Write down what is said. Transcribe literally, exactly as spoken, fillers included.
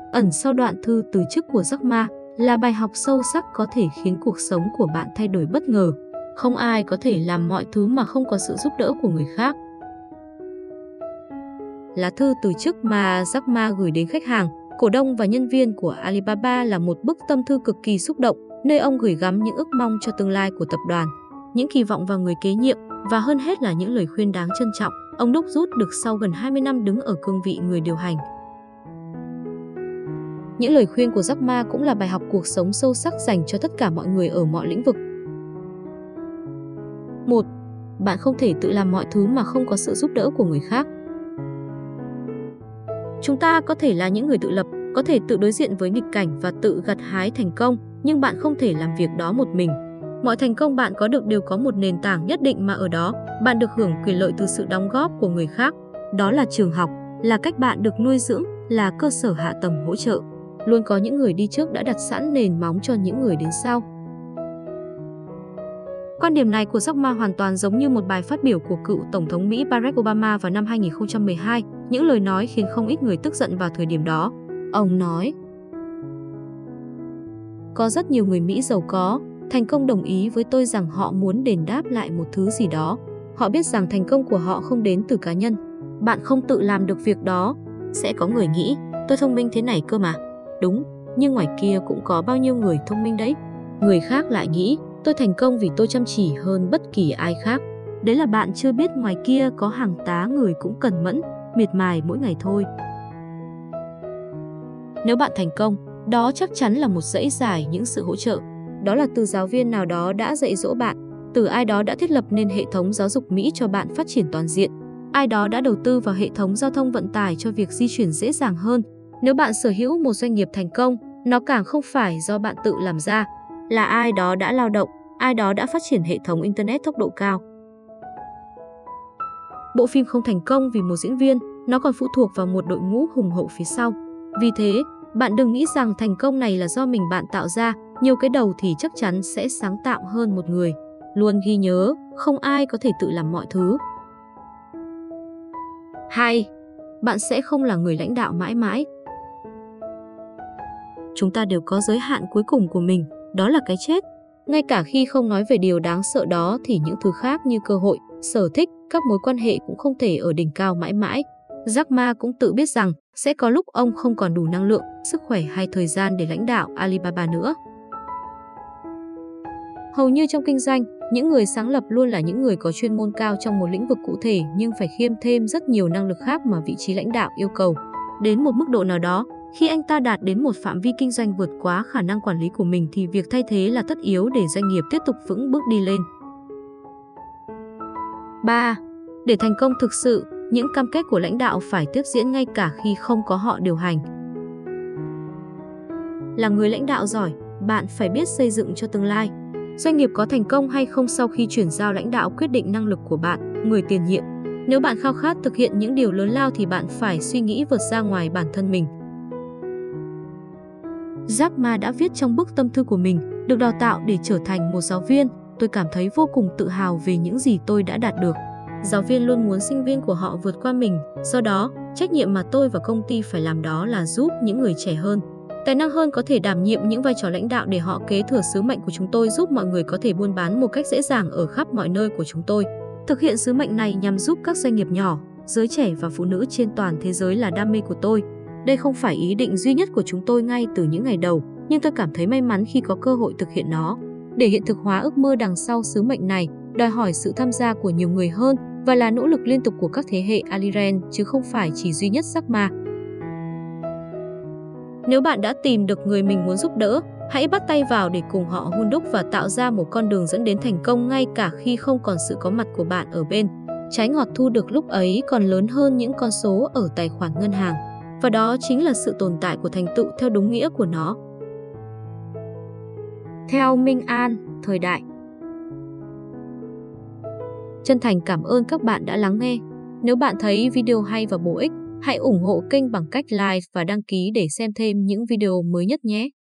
Ẩn sau đoạn thư từ chức của Jack Ma là bài học sâu sắc có thể khiến cuộc sống của bạn thay đổi bất ngờ. Không ai có thể làm mọi thứ mà không có sự giúp đỡ của người khác. Lá thư từ chức mà Jack Ma gửi đến khách hàng, cổ đông và nhân viên của Alibaba là một bức tâm thư cực kỳ xúc động, nơi ông gửi gắm những ước mong cho tương lai của tập đoàn, những kỳ vọng vào người kế nhiệm và hơn hết là những lời khuyên đáng trân trọng ông đúc rút được sau gần hai mươi năm đứng ở cương vị người điều hành. Những lời khuyên của Jack Ma cũng là bài học cuộc sống sâu sắc dành cho tất cả mọi người ở mọi lĩnh vực. một. Bạn không thể tự làm mọi thứ mà không có sự giúp đỡ của người khác. Chúng ta có thể là những người tự lập, có thể tự đối diện với nghịch cảnh và tự gặt hái thành công, nhưng bạn không thể làm việc đó một mình. Mọi thành công bạn có được đều có một nền tảng nhất định mà ở đó, bạn được hưởng quyền lợi từ sự đóng góp của người khác. Đó là trường học, là cách bạn được nuôi dưỡng, là cơ sở hạ tầng hỗ trợ. Luôn có những người đi trước đã đặt sẵn nền móng cho những người đến sau. Quan điểm này của Jack Ma hoàn toàn giống như một bài phát biểu của cựu Tổng thống Mỹ Barack Obama vào năm hai nghìn không trăm mười hai, những lời nói khiến không ít người tức giận vào thời điểm đó. Ông nói: "Có rất nhiều người Mỹ giàu có, thành công đồng ý với tôi rằng họ muốn đền đáp lại một thứ gì đó. Họ biết rằng thành công của họ không đến từ cá nhân. Bạn không tự làm được việc đó." Sẽ có người nghĩ, tôi thông minh thế này cơ mà. Đúng, nhưng ngoài kia cũng có bao nhiêu người thông minh đấy. Người khác lại nghĩ, tôi thành công vì tôi chăm chỉ hơn bất kỳ ai khác. Đấy là bạn chưa biết ngoài kia có hàng tá người cũng cần mẫn, miệt mài mỗi ngày thôi. Nếu bạn thành công, đó chắc chắn là một dãy dài những sự hỗ trợ. Đó là từ giáo viên nào đó đã dạy dỗ bạn, từ ai đó đã thiết lập nên hệ thống giáo dục Mỹ cho bạn phát triển toàn diện, ai đó đã đầu tư vào hệ thống giao thông vận tải cho việc di chuyển dễ dàng hơn. Nếu bạn sở hữu một doanh nghiệp thành công, nó càng không phải do bạn tự làm ra, là ai đó đã lao động, ai đó đã phát triển hệ thống Internet tốc độ cao. Bộ phim không thành công vì một diễn viên, nó còn phụ thuộc vào một đội ngũ hùng hậu phía sau. Vì thế, bạn đừng nghĩ rằng thành công này là do mình bạn tạo ra, nhiều cái đầu thì chắc chắn sẽ sáng tạo hơn một người. Luôn ghi nhớ, không ai có thể tự làm mọi thứ. hai. Bạn sẽ không là người lãnh đạo mãi mãi. Chúng ta đều có giới hạn cuối cùng của mình, đó là cái chết. Ngay cả khi không nói về điều đáng sợ đó thì những thứ khác như cơ hội, sở thích, các mối quan hệ cũng không thể ở đỉnh cao mãi mãi. Jack Ma cũng tự biết rằng sẽ có lúc ông không còn đủ năng lượng, sức khỏe hay thời gian để lãnh đạo Alibaba nữa. Hầu như trong kinh doanh, những người sáng lập luôn là những người có chuyên môn cao trong một lĩnh vực cụ thể nhưng phải khiêm thêm rất nhiều năng lực khác mà vị trí lãnh đạo yêu cầu. Đến một mức độ nào đó, khi anh ta đạt đến một phạm vi kinh doanh vượt quá khả năng quản lý của mình thì việc thay thế là tất yếu để doanh nghiệp tiếp tục vững bước đi lên. ba. Để thành công thực sự, những cam kết của lãnh đạo phải tiếp diễn ngay cả khi không có họ điều hành. Là người lãnh đạo giỏi, bạn phải biết xây dựng cho tương lai. Doanh nghiệp có thành công hay không sau khi chuyển giao lãnh đạo quyết định năng lực của bạn, người tiền nhiệm. Nếu bạn khao khát thực hiện những điều lớn lao thì bạn phải suy nghĩ vượt ra ngoài bản thân mình. Jack Ma đã viết trong bức tâm thư của mình, được đào tạo để trở thành một giáo viên, tôi cảm thấy vô cùng tự hào về những gì tôi đã đạt được. Giáo viên luôn muốn sinh viên của họ vượt qua mình, do đó, trách nhiệm mà tôi và công ty phải làm đó là giúp những người trẻ hơn, tài năng hơn có thể đảm nhiệm những vai trò lãnh đạo để họ kế thừa sứ mệnh của chúng tôi, giúp mọi người có thể buôn bán một cách dễ dàng ở khắp mọi nơi của chúng tôi. Thực hiện sứ mệnh này nhằm giúp các doanh nghiệp nhỏ, giới trẻ và phụ nữ trên toàn thế giới là đam mê của tôi. Đây không phải ý định duy nhất của chúng tôi ngay từ những ngày đầu, nhưng tôi cảm thấy may mắn khi có cơ hội thực hiện nó. Để hiện thực hóa ước mơ đằng sau sứ mệnh này, đòi hỏi sự tham gia của nhiều người hơn và là nỗ lực liên tục của các thế hệ Aliren chứ không phải chỉ duy nhất Jack Ma. Nếu bạn đã tìm được người mình muốn giúp đỡ, hãy bắt tay vào để cùng họ hun đúc và tạo ra một con đường dẫn đến thành công ngay cả khi không còn sự có mặt của bạn ở bên. Trái ngọt thu được lúc ấy còn lớn hơn những con số ở tài khoản ngân hàng. Và đó chính là sự tồn tại của thành tựu theo đúng nghĩa của nó. Theo Minh An, thời đại. Chân thành cảm ơn các bạn đã lắng nghe. Nếu bạn thấy video hay và bổ ích, hãy ủng hộ kênh bằng cách like và đăng ký để xem thêm những video mới nhất nhé.